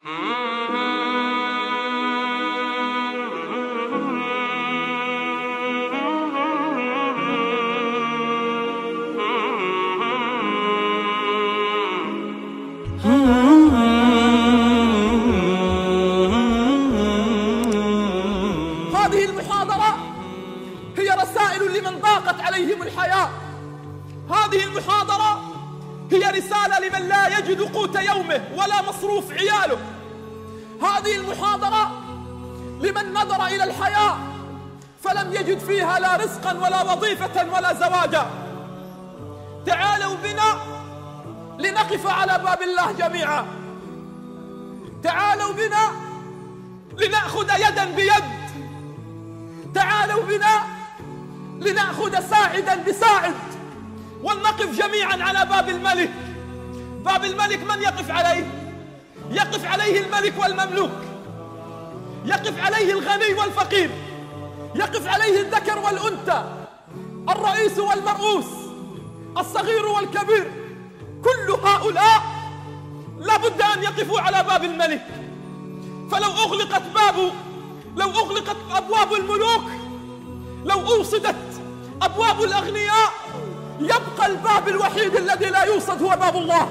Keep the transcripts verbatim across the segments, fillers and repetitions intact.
هذه المحاضرة هي رسائل لمن ضاقت عليهم الحياة. هذه المحاضرة هي رسالة لمن لا يجد قوت يومه ولا مصروف عياله. هذه المحاضرة لمن نظر إلى الحياة فلم يجد فيها لا رزقا ولا وظيفة ولا زواجا. تعالوا بنا لنقف على باب الله جميعا. تعالوا بنا لنأخذ يدا بيد. تعالوا بنا لنأخذ ساعدا بساعد ولنقف جميعا على باب الملك. باب الملك من يقف عليه؟ يقف عليه الملك والمملوك، يقف عليه الغني والفقير، يقف عليه الذكر والأنثى، الرئيس والمرؤوس، الصغير والكبير. كل هؤلاء لا بد أن يقفوا على باب الملك. فلو أغلقت باب لو أغلقت أبواب الملوك، لو أوصدت أبواب الأغنياء، يبقى الباب الوحيد الذي لا يوصد هو باب الله.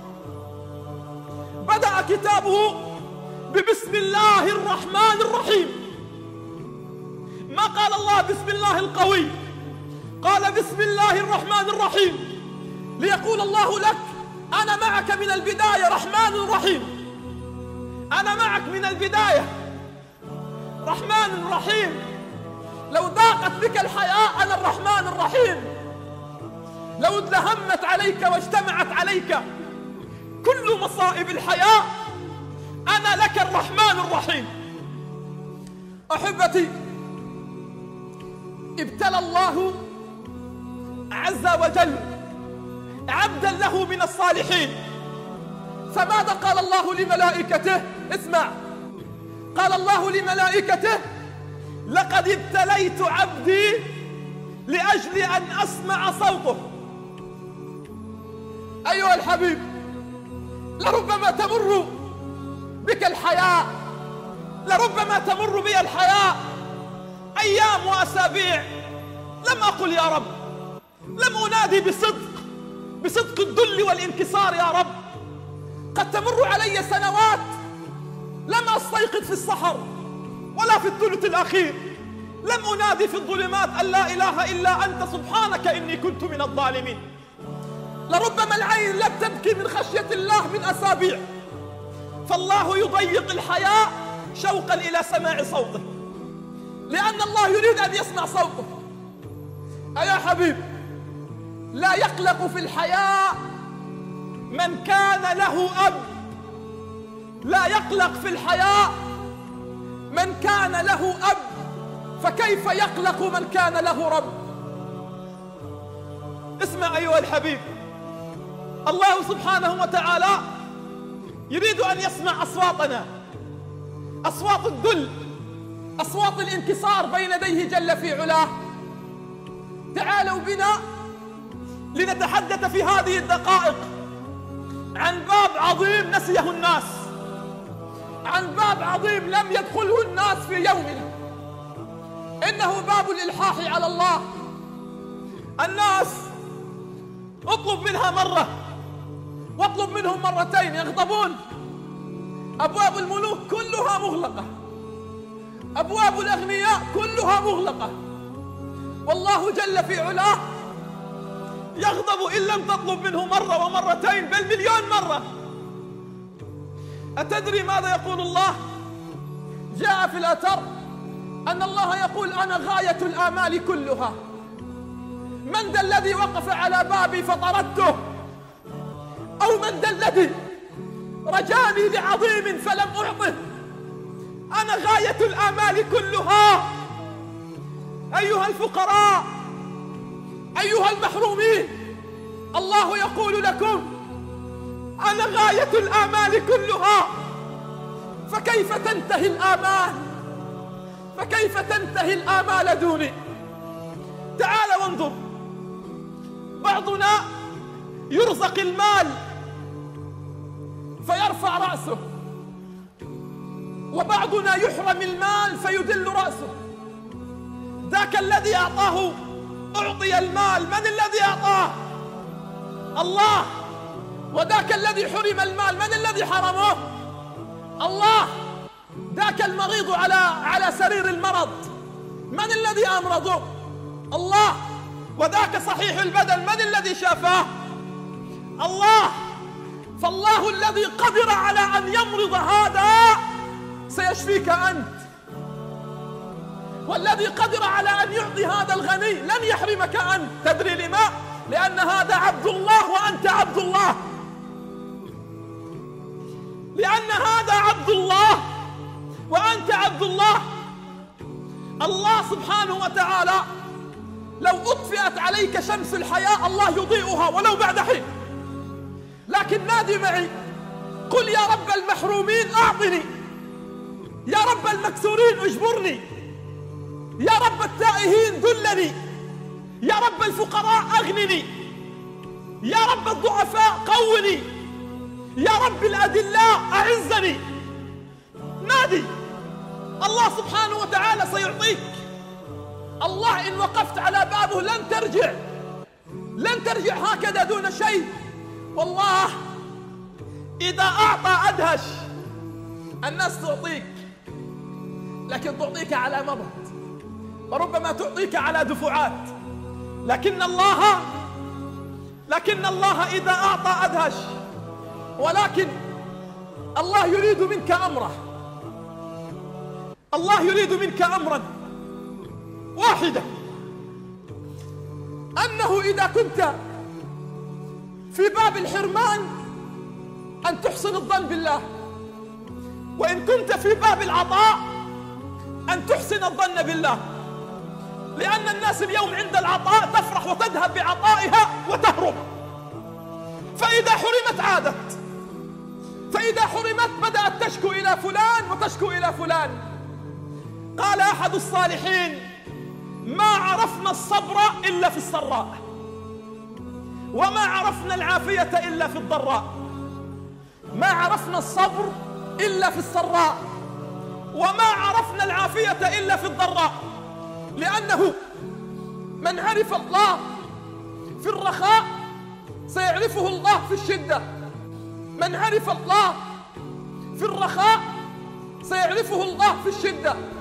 بدأ كتابه ببسم الله الرحمن الرحيم. ما قال الله بسم الله القوي، قال بسم الله الرحمن الرحيم، ليقول الله لك أنا معك من البداية رحمن رحيم. أنا معك من البداية رحمن رحيم. لو ضاقت بك الحياة أنا الرحمن الرحيم. لو ازدهمت عليك واجتمعت عليك كل مصائب الحياة أنا لك الرحمن الرحيم. أحبتي، ابتلى الله عز وجل عبدا له من الصالحين، فماذا قال الله لملائكته؟ اسمع، قال الله لملائكته لقد ابتليت عبدي لأجل أن أسمع صوته. أيها الحبيب، لربما تمر بك الحياة، لربما تمر بي الحياة أيام وأسابيع لم أقل يا رب، لم أنادي بصدق بصدق الذل والانكسار يا رب. قد تمر علي سنوات لم أستيقظ في السحر ولا في الثلث الأخير، لم أنادي في الظلمات أن لا إله إلا أنت سبحانك إني كنت من الظالمين. لربما العين لم تبكي من خشية الله من أسابيع، فالله يضيق الحياة شوقا إلى سماع صوته، لأن الله يريد أن يسمع صوته. أيا حبيب، لا يقلق في الحياة من كان له أب، لا يقلق في الحياة من كان له أب، فكيف يقلق من كان له رب؟ اسمع أيها الحبيب، الله سبحانه وتعالى يريد أن يسمع أصواتنا، أصوات الذل، أصوات الانكسار بين يديه جل في علاه. تعالوا بنا لنتحدث في هذه الدقائق عن باب عظيم نسيه الناس، عن باب عظيم لم يدخله الناس في يومنا، إنه باب الإلحاح على الله. الناس اطلب منها مرة واطلب منهم مرتين يغضبون. أبواب الملوك كلها مغلقة، أبواب الأغنياء كلها مغلقة، والله جل في علاه يغضب إن لم تطلب منه مرة ومرتين بل مليون مرة. أتدري ماذا يقول الله؟ جاء في الأثر أن الله يقول أنا غاية الآمال كلها. من ذا الذي وقف على بابي فطردته؟ أو من ذا الذي رجاني لعظيم فلم أعطه؟ أنا غاية الآمال كلها. أيها الفقراء، أيها المحرومين، الله يقول لكم أنا غاية الآمال كلها. فكيف تنتهي الآمال؟ فكيف تنتهي الآمال دوني؟ تعال وانظر، بعضنا يرزق المال فيرفع رأسه، وبعضنا يحرم المال فيدل رأسه. ذاك الذي أعطاه أعطي المال، من الذي أعطاه؟ الله. وذاك الذي حرم المال، من الذي حرمه؟ الله. ذاك المريض على على سرير المرض، من الذي أمرضه؟ الله. وذاك صحيح البدن، من الذي شافاه؟ الله. فالله الذي قدر على أن يمرض هذا سيشفيك أنت، والذي قدر على أن يعطي هذا الغني لن يحرمك أنت. تدري لما؟ لأن هذا عبد الله وأنت عبد الله. لأن هذا عبد الله وأنت عبد الله. الله سبحانه وتعالى لو أطفئت عليك شمس الحياة الله يضيئها ولو بعد حين. لكن نادي معي، قل يا رب المحرومين أعطني، يا رب المكسورين اجبرني، يا رب التائهين دلني، يا رب الفقراء أغنني، يا رب الضعفاء قوني، يا رب الأدلاء أعزني. نادي، الله سبحانه وتعالى سيعطيك. الله إن وقفت على بابه لن ترجع، لن ترجع هكذا دون شيء. والله إذا أعطى أدهش. الناس تعطيك لكن تعطيك على مضض، وربما تعطيك على دفعات، لكن الله لكن الله إذا أعطى أدهش. ولكن الله يريد منك أمره، الله يريد منك أمرا واحدا، أنه إذا كنت في باب الحرمان أن تحسن الظن بالله، وإن كنت في باب العطاء أن تحسن الظن بالله. لأن الناس اليوم عند العطاء تفرح وتذهب بعطائها وتهرب، فإذا حرمت عادت، فإذا حرمت بدأت تشكو إلى فلان وتشكو إلى فلان. قال أحد الصالحين: ما عرفنا الصبر إلا في السراء، وما عرفنا العافية إلا في الضراء. ما عرفنا الصبر إلا في السراء، وما عرفنا العافية إلا في الضراء. لأنه من عرف الله في الرخاء سيعرفه الله في الشدة، من عرف الله في الرخاء سيعرفه الله في الشدة.